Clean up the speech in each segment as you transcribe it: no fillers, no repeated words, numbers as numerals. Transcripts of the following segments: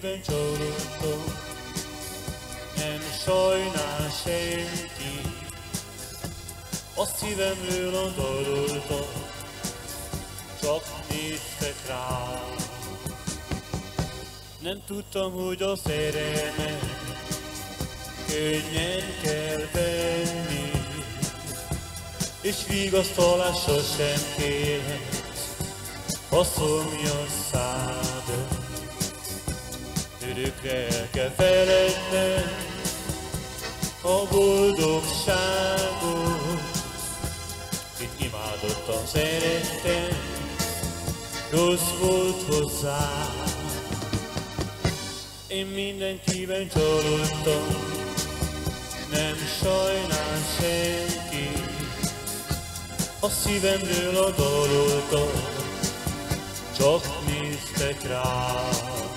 szíven csalódtam, nem sajnál senki, a szívemről odaloltam, csak néztek rám. Nem tudtam, hogy a szerelmet könnyen kell venni, és vigasztalás sosem kérhet a szomjas szád. Örökre el kell felednem a boldogságot, itt imádottan szerettem, rossz volt hozzá. Én mindenkiben csalódtam, nem sajnál senki, a szívemről odaloltam, csak néztek rá.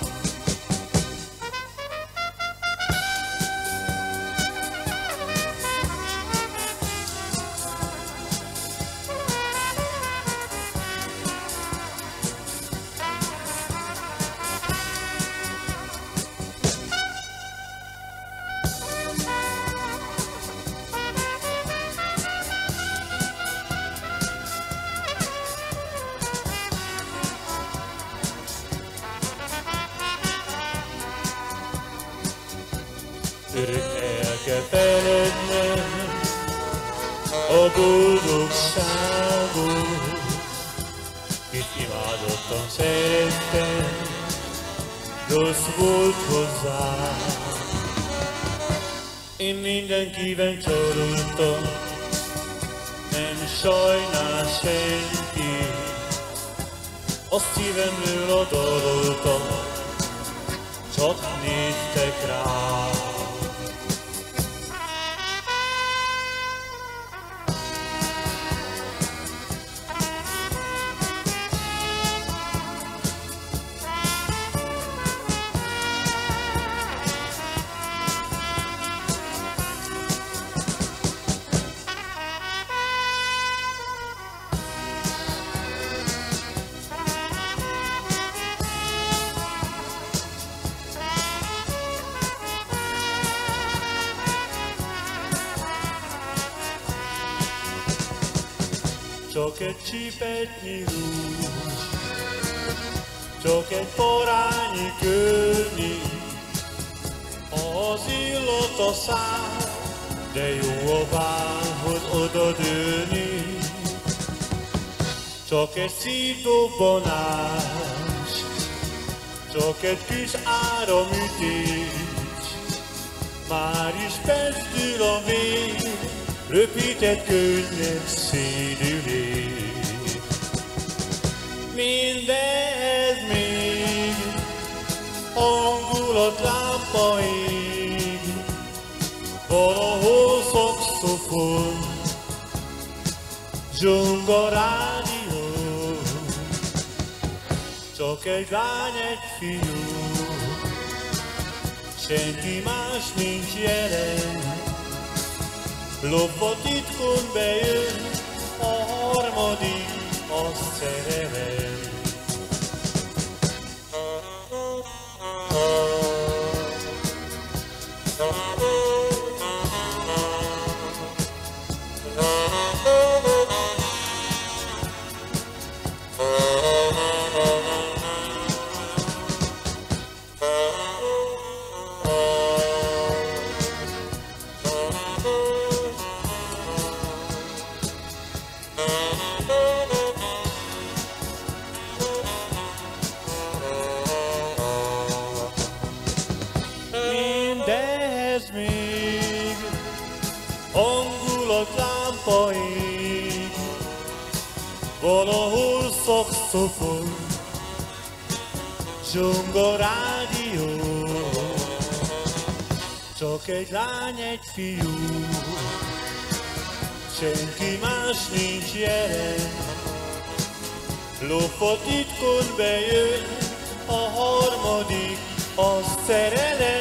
Örök el kell felednem a boldogságot, itt imádottan szerettem, rossz volt hozzá. Én mindenkiben csalódtam, nem sajnál senki, a szívemről odaloltam, csak néztek rá. Csak egy csipetnyi rúzs, csak egy parányi környi, az illat a szár, de jó a bálhoz odadőlni. Csak egy szívdobbanás, csak egy kis áramütés, már is bezdül a vér, röpített könnyed szédülés. Mindez még hangulatlámpa ég, valahol szaxofon, zsongarádió, csak egy lány, egy fiú, senki más nincs jelen. Lopva titkon bejön a harmadik, a szerelem. Mindez még hangulatlámpa ég, valahol szaxofon, zsongarádió, csak egy lány, egy fiú, senki más nincs jelen. Lopva titkon bejön a harmadik, a szerelem.